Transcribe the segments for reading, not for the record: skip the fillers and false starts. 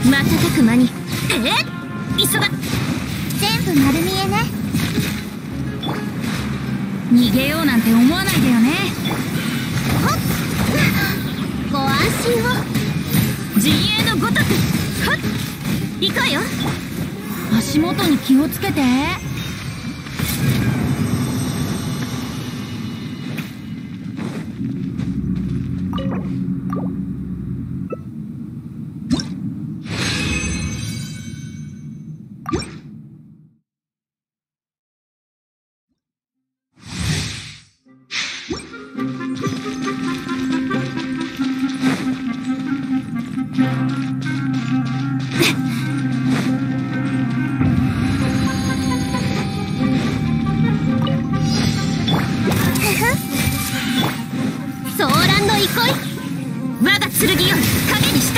瞬く間に急が全部丸見えね。 逃げようなんて思わないでよね。 ご安心を。 陣営のごとくはっ行くわよ。足元に気をつけて。 ソーランド憩い。 我が剣よ影に従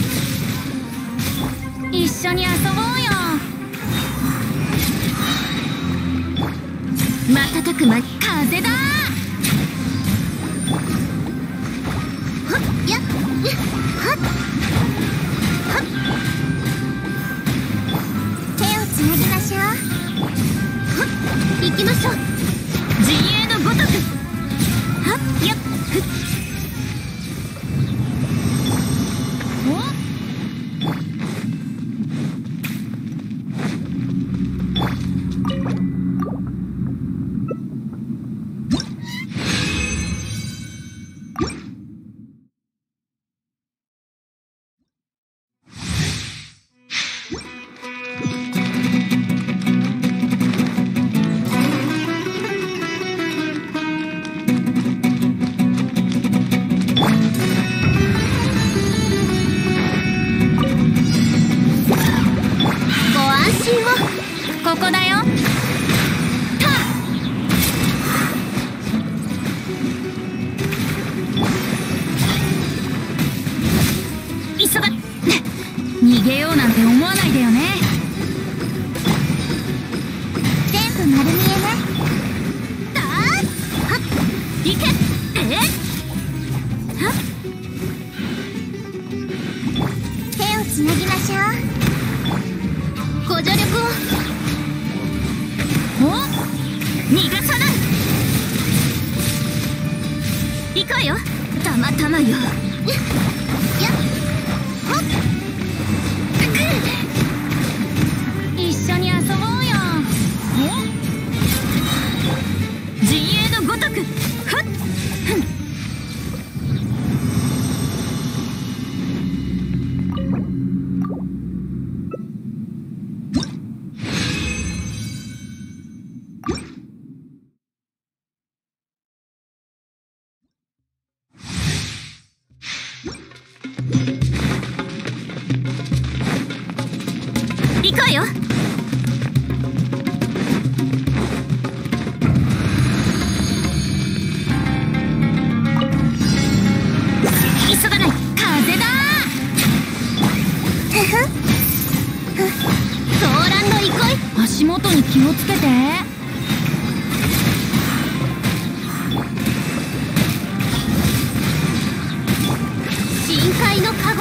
え。一緒に遊ぼうよ。瞬く間に風だ。 はっやっはっはっ。手をつなぎましょう。はっ行きましょう。 陣営のごとくはっやっふっ。ここだよ。急が逃げようなんて思わないでよね。 全部丸見えね。 はっ行け。はっ手をつなぎましょう。ご助力を。 逃がさない。行くわよ。たまたまよ。 やっほっ。 一緒に遊ぼうよ。陣営のごとくはっふん。行くわよ。急がない。風だ。 ソーランド憩い。 足元に気をつけて。 深海のカゴ。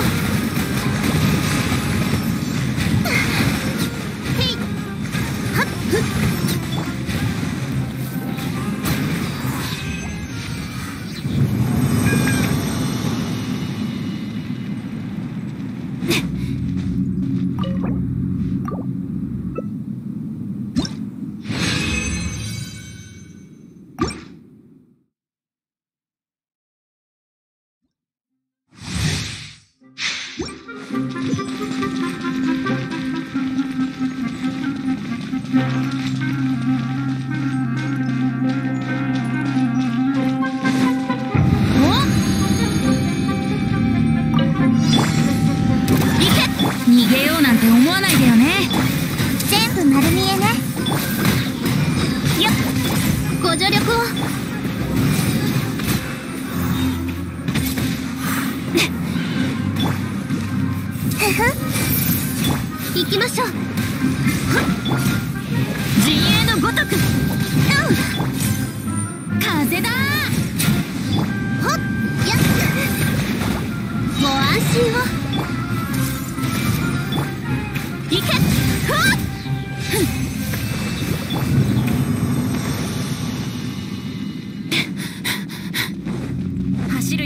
逃げようなんて思わないでよね。 全部丸見えね。 よっご助力を。行きましょう。 陣営のごとく風だ。 ほっやっご安心を。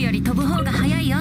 より飛ぶ方が早いよ。